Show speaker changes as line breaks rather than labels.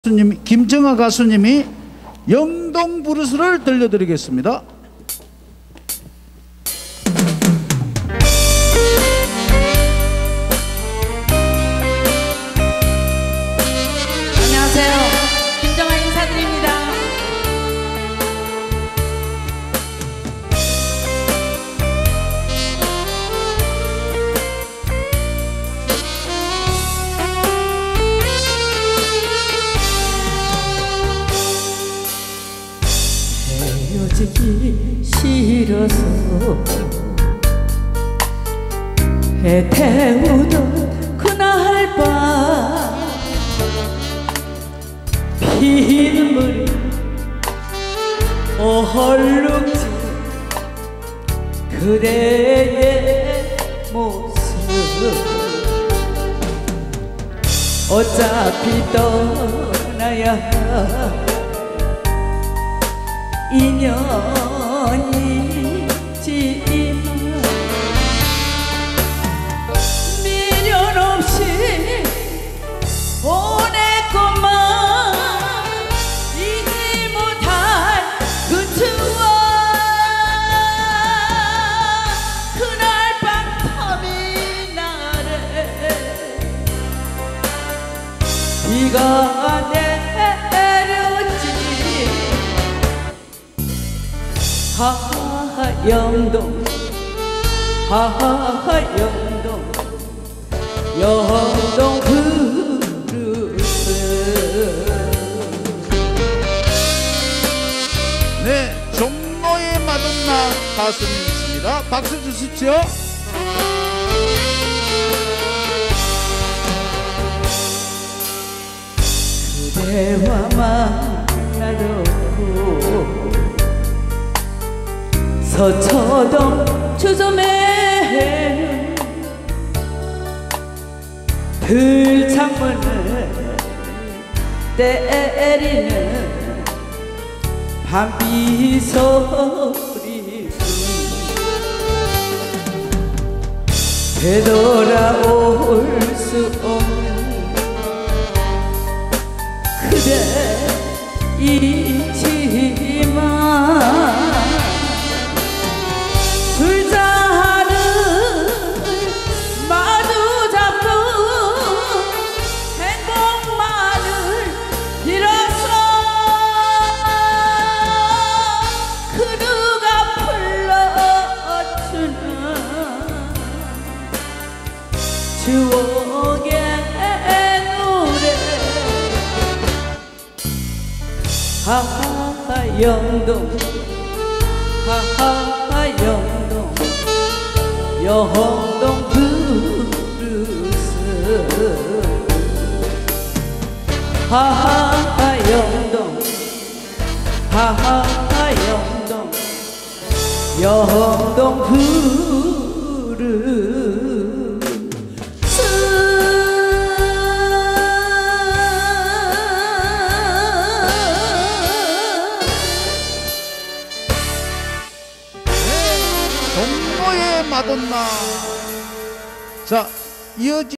김정아 가수님이 영동 브루스를 들려드리겠습니다.
안녕하세요. 김정아 인사드립니다.
헤어지기 싫어서 해 태우던 그날 밤 피눈물이 얼룩진 그대의 모습 어차피 떠나야 인연이지만 미련 없이 보냈건만 잊지 못할 그 추억 그날 밤 터미널에 비가 내렸지 하영동 하영동 영동 브루스.
네, 종로의 마돈나 가수님이십니다. 박수 주십시오.
그대와 만나놓고 서초동 주점에는 들창문을 때리는 밤비 소리 되돌아올 수 없는 그대 잊지마 술잔을 마주 잡고 행복만을 빌었어. 그 누가 불러주는 추억의 노래 하영동 하영동 영동 브루스 하영동 하영동 영동 브루스.
종로의 마돈나. 자, 이어지